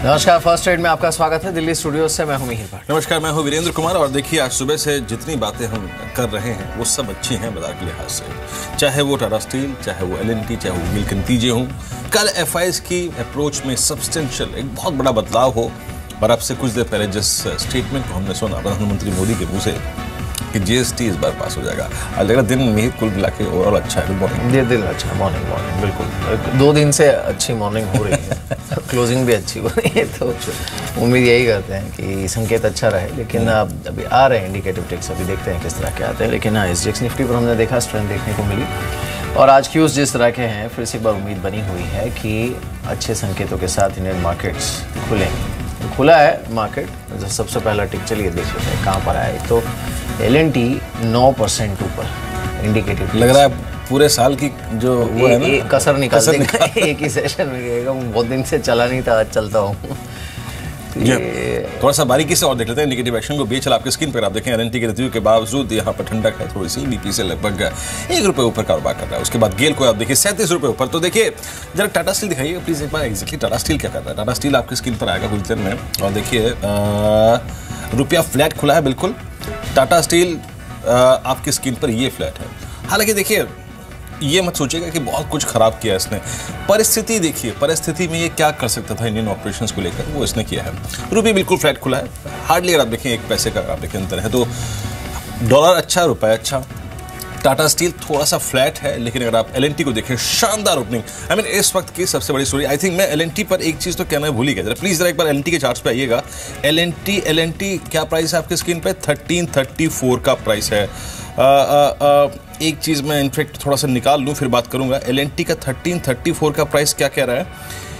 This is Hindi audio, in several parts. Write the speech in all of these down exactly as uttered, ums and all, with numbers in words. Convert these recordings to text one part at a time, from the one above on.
नमस्कार, फर्स्ट ट्रेड में आपका स्वागत है। दिल्ली स्टूडियो से मैं हूं मिहिर भाट। नमस्कार, मैं हूं वीरेंद्र कुमार। और देखिए, आज सुबह से जितनी बातें हम कर रहे हैं वो सब अच्छी हैं बाजार के लिहाज से, चाहे वो टाटा स्टील, चाहे वो एल एन टी, चाहे वो गिल के नतीजे हों। कल एफ आईज की अप्रोच में सब्सटेंशियल एक बहुत बड़ा बदलाव हो। और आपसे कुछ देर पहले जिस स्टेटमेंट को हमने सुना प्रधानमंत्री मोदी के मुँह से कि जी एस टी इस बार पास हो जाएगा, आज लग दिन मिहिर कुल मिला के ओवरऑल अच्छा है। Good morning. ये दिन अच्छा, मॉर्निंग मॉर्निंग बिल्कुल दो दिन से अच्छी मॉर्निंग हो रही है, क्लोजिंग भी अच्छी हो रही है, तो उम्मीद यही करते हैं कि संकेत अच्छा रहे। लेकिन अब अभी आ रहे हैं इंडिकेटिव टिक्स, अभी देखते हैं किस तरह के आते हैं। लेकिन हाँ, एस जी एक्स निफ्टी पर हमने देखा स्ट्रेंथ देखने को मिली, और आज क्यूज जिस तरह के हैं, फिर से एक बार उम्मीद बनी हुई है कि अच्छे संकेतों के साथ इंडियन मार्केट्स खुलेंगे। खुला है मार्केट, जो सबसे पहला टिक चलिए देख लेते हैं कहाँ पर आया। तो एल एन टी नौ परसेंट ऊपर इंडिकेटिव लग रहा है। पूरे साल की जो वो है ना, कसर निकाल देगा एक ही सेशन में रहेगा। बहुत दिन से चला नहीं था, आज चलता हूँ। थोड़ा सा बारीकी से और देख लेते हैं इंडिकेटिव एक्शन को। बीच आपके स्क्रीन पर आप देखें, एल एन टी के नतीजों के बावजूद यहाँ पर ठंडक है थोड़ी सी, बीपी से लगभग एक रुपये ऊपर कारोबार कर रहा है। उसके बाद गेल को आप देखिए सैंतीस रुपये ऊपर। तो देखिए जरा टाटा स्टील दिखाइए प्लीज एक बार, एक्जैक्टली टाटा स्टील क्या कर रहा है। टाटा स्टील आपके स्क्रीन पर आएगा कुछ देर में, और देखिए रुपया फ्लैट खुला है बिल्कुल। टाटा स्टील आपकी स्क्रीन पर ये फ्लैट है। हालांकि देखिए, ये मत सोचिएगा कि बहुत कुछ खराब किया इसने। परिस्थिति देखिए, परिस्थिति में ये क्या कर सकता था इंडियन ऑपरेशंस को लेकर, वो इसने किया है। रुपये बिल्कुल फ्लैट खुला है, हार्डली अगर आप देखें एक पैसे का आप देखें अंतर है। तो डॉलर अच्छा, रुपये अच्छा। टाटा स्टील थोड़ा सा फ्लैट है, लेकिन अगर आप एल एन टी को देखें, शानदार ओपनिंग। आई मीन इस वक्त की सबसे बड़ी स्टोरी। आई थिंक मैं एल एन टी पर एक चीज़ तो कहना भूल ही गया। जरा प्लीज़ जरा एक बार एल एन टी के चार्ट्स पे आइएगा। L N T L N T क्या प्राइस है आपके स्क्रीन पे? थर्टीन थर्टी फोर का प्राइस है। आ, आ, आ, एक चीज़ मैं इनफेक्ट थोड़ा सा निकाल लूँ फिर बात करूँगा। एल एन टी का थर्टीन थर्टी फोर का प्राइस क्या कह रहा है,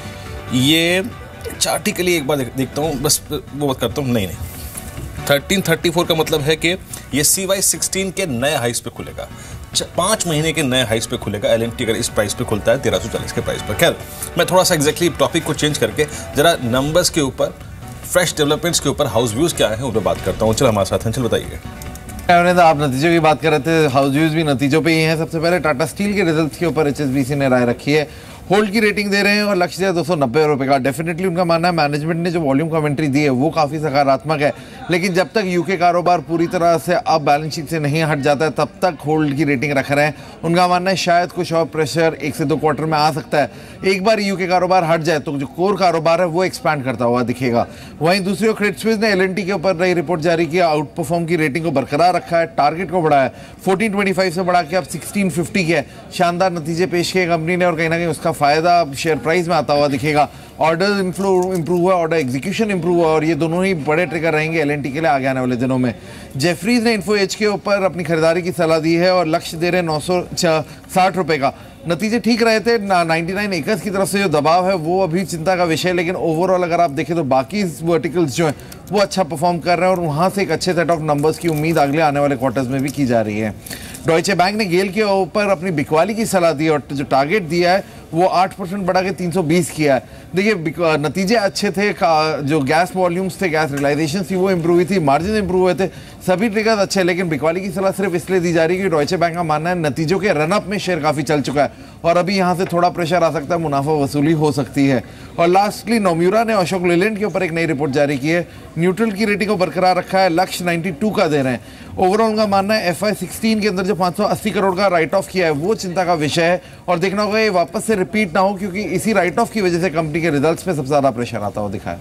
ये चार्टी के लिए एक बार देख, देखता हूँ बस, वो बात करता हूँ। नहीं नहीं थर्टीन थर्टी फोर का मतलब है कि ये सी वाई सिक्सटीन के नए हाइस पे खुलेगा, पाँच महीने के नए हाइस पे खुलेगा एल एन टी। अगर इस प्राइस पे खुलता है तेरह सौ चालीस के प्राइस पर। खैर, मैं थोड़ा सा एग्जैक्टली टॉपिक को चेंज करके जरा नंबर्स के ऊपर, फ्रेश डेवलपमेंट्स के ऊपर, हाउस व्यूज़ क्या है उन पर बात करता हूँ। चलो हमारे साथ हैं, चल बताइए। तो आप नतीजों की बात कर रहे थे, हाउस व्यूज भी नतीजों पे ही हैं। सबसे पहले टाटा स्टील के रिजल्ट्स के ऊपर एच एस बी सी ने राय रखी है, होल्ड की रेटिंग दे रहे हैं और लक्ष्य है दो सौ नब्बे रुपये का। डेफिनेटली उनका मानना है मैनेजमेंट ने जो वॉल्यूम कमेंट्री दी है वो काफ़ी सकारात्मक है, लेकिन जब तक यूके कारोबार पूरी तरह से अब बैलेंस शीट से नहीं हट जाता है तब तक होल्ड की रेटिंग रख रहे हैं। उनका मानना है शायद कुछ और प्रेशर एक से दो क्वार्टर में आ सकता है। एक बार यूके कारोबार हट जाए तो जो कोर कारोबार है वो एक्सपैंड करता हुआ दिखेगा। वहीं दूसरी ओर क्रेडिट स्विस ने एल एन टी के ऊपर नई रिपोर्ट जारी किया, आउट परफॉर्म की रेटिंग को बरकरार रखा है, टारगेट को बढ़ाया, फोर्टीन ट्वेंटी फाइव से बढ़ा के अब सिक्सटीन फिफ्टी किया है। शानदार नतीजे पेश किए कंपनी ने, और कहीं ना कहीं उसका फायदा शेयर प्राइस में आता हुआ दिखेगा। ऑर्डर इम्प्रूव इम्प्रूव हुआ, ऑर्डर एग्जीक्यूशन इम्प्रूव हुआ, और ये दोनों ही बड़े ट्रिगर रहेंगे एल एन टी के लिए आगे आने वाले दिनों में। जेफरीज ने इन्फो एज के ऊपर अपनी खरीदारी की सलाह दी है और लक्ष्य दे रहे नौ सौ साठ रुपये का। नतीजे ठीक रहे थे, नाइन्टी नाइन एकर्स की तरफ से जो दबाव है वो अभी चिंता का विषय है, लेकिन ओवरऑल अगर आप देखें तो बाकी वर्टिकल्स जो हैं वो अच्छा परफॉर्म कर रहे हैं, और वहाँ से एक अच्छे सेट ऑफ नंबर्स की उम्मीद अगले आने वाले क्वार्टर्स में भी की जा रही है। डॉइचे बैंक ने गेल के ऊपर अपनी बिकवाली की सलाह दी और जो टारगेट दिया है वो आठ परसेंट बढ़ा के तीन सौ बीस किया है। देखिए नतीजे अच्छे थे, जो गैस वॉल्यूम्स थे, गैस रियलाइजेशन थी वो इम्प्रूव हुई थी, मार्जिन इम्प्रूव हुए थे, सभी ट्रिगर्स अच्छे। लेकिन बिकवाली की सलाह सिर्फ इसलिए दी जा रही है कि डॉइचे बैंक का मानना है नतीजों के रनअप में शेयर काफ़ी चल चुका है और अभी यहाँ से थोड़ा प्रेशर आ सकता है, मुनाफा वसूली हो सकती है। और लास्टली नोम्यूरा ने अशोक लेलैंड के ऊपर एक नई रिपोर्ट जारी की है, न्यूट्रल की रेटिंग को बरकरार रखा है, लक्ष्य बानवे का दे रहे हैं। ओवरऑल उनका मानना है एफ आई सिक्सटीन के अंदर जो पाँच सौ अस्सी करोड़ का राइट ऑफ किया है वो चिंता का विषय है, और देखना होगा ये वापस से रिपीट ना हो, क्योंकि इसी राइट ऑफ की वजह से कंपनी के रिजल्ट्स पे सबसे ज़्यादा प्रेशर आता हुआ दिखा है।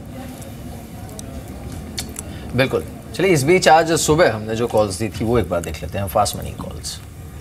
बिल्कुल। चलिए, इस बीच आज सुबह हमने जो कॉल्स दी थी वो एक बार देख लेते हैं, फास्ट मनी कॉल्स।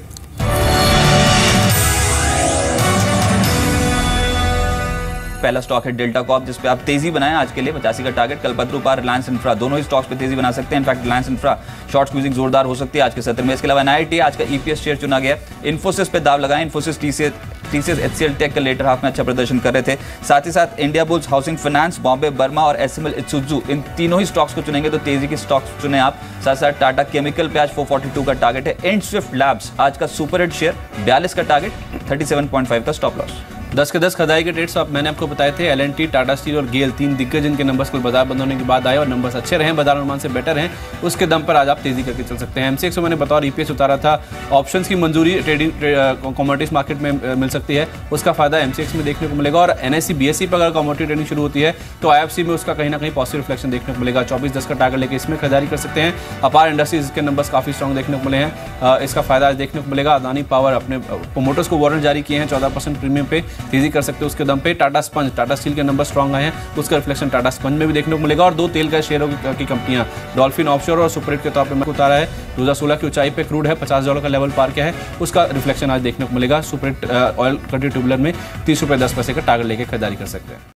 पहला स्टॉक है डेल्टा कॉर्प, जिस पे आप तेजी बनाएं आज के लिए पचासी का टारगेट। कल पद्रुपार, रिलायंस इंफ्रा दोनों ही स्टॉक्स पे तेजी बना सकते हैं। In fact Reliance Infra short squeezing जोरदार हो सकती है आज के सत्र में। इसके अलावा एन आई टी आज का ई पी एस शेयर चुना गया। इन्फोसिस पे दाव लगाएं, Infosys TCS TCS H C L tech का लेटर हाफ में अच्छा प्रदर्शन कर रहे थे। साथ ही साथ Indiabulls, housing finance, Bombay Burmah और एस एम एल इत्सुजू, इन तीनों ही स्टॉक्स को चुनेंगे तो तेजी के स्टॉक्स चुने आप। साथ साथ टाटा केमिकल पे आज चार सौ बयालीस का टारगेट है। एंड स्विफ्ट लैब्स आज का सुपर हिट शेयर, बयालीस का टारगेट, सैंतीस पॉइंट पाँच का स्टॉप लॉस। दस के दस खदाई के ट्रेड्स आप मैंने आपको बताए थे। L and T, Tata steel और गेल तीन दिग्गज इनके नंबर्स कल बाजार बंद होने के बाद आए और नंबर्स अच्छे रहे, बाजार अनुमान से बेटर हैं, उसके दम पर आज आप तेजी करके चल सकते हैं। एमसीएक्स में मैंने बतौर ईपीएस उतारा था, ऑप्शंस की मंजूरी ट्रेडिंग कमोडिटीज मार्केट में मिल सकती है, उसका फायदा एमसीएक्स में देखने को मिलेगा। और एनएससी बीएससी पर अगर कमोडिटी ट्रेडिंग शुरू होती है तो आईएफसी में उसका कहीं ना कहीं पॉजिटिव रिफ्लेक्शन देखने को मिलेगा। चौबीस दस का टारगेट लेके इसमें खरीदारी कर सकते हैं। अपार इंडस्ट्रीज के नंबर्स काफी स्ट्रॉन्ग देखने को मिले हैं, इसका फायदा आज देखने को मिलेगा। अदानी पावर अपने प्रोमोटर्स को वारंट जारी किए हैं, चौदह परसेंट प्रीमियम पे तेजी कर सकते हैं उसके दम पे। टाटा स्पंज, टाटा स्टील के नंबर स्ट्रॉन्ग आए हैं, उसका रिफ्लेक्शन टाटा स्पंज में भी देखने को मिलेगा। और दो तेल का शेयरों की कंपनियां डॉल्फिन ऑफशोर और सुपरहिट के तौर पर उतारा है। दो हज़ार सोलह की ऊंचाई पे क्रूड है, पचास डॉलर का लेवल पार किया है, उसका रिफ्लेक्शन आज देखने को मिलेगा। सुपरहिट ऑयल ट्यूबुलर में तीस रुपये दस पैसे का टारगेट लेके खरीदारी कर सकते हैं।